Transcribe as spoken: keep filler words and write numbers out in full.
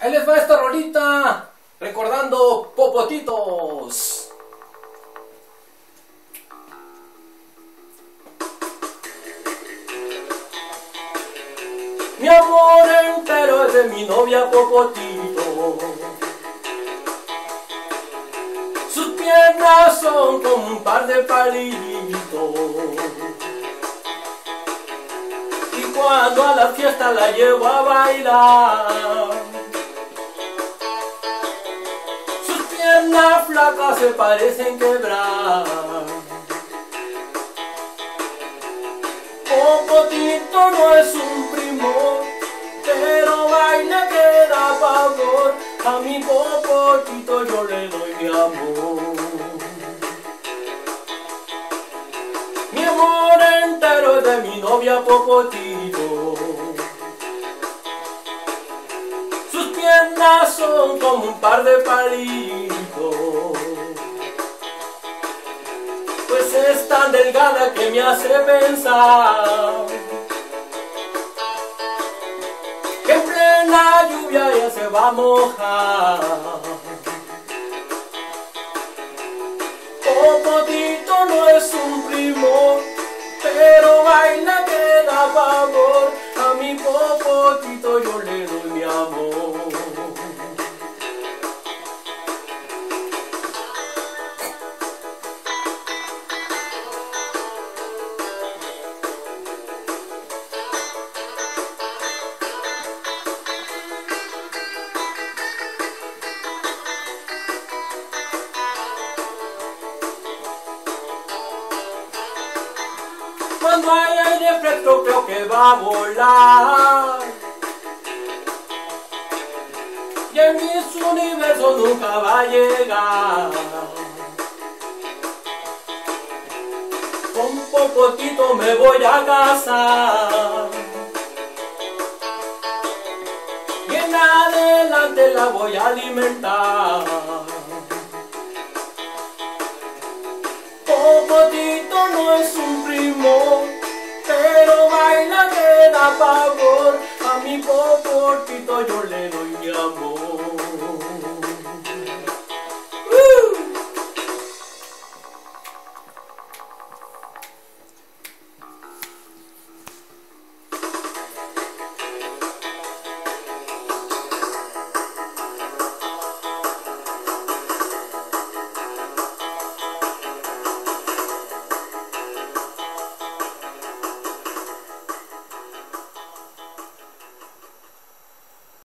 Ahí les va esta rolita, recordando popotitos. Mi amor entero es de mi novia Popotito. Sus piernas son como un par de palitos. Y cuando a la fiesta la llevo a bailar, sus piernas flacas se parecen quebrar. Popotito no es un primor, pero baila que da pavor. A mi Popotito yo le doy mi amor. Mi amor entero es de mi novia Popotito. Sus piernas son como un par de palitos. Pues es tan delgada que me hace pensar que en plena lluvia ella se va a mojar. Popotito no es un primor, pero baila que da pavor. A mi Popotito yo le doy mi amor. Cuando hay aire fresco creo que va a volar, y en mis universos nunca va a llegar. Con Popotito me voy a casar, y en adelante la voy a alimentar. Popotito no es un primor, pero baila que da pavor. A mi Popotito yo le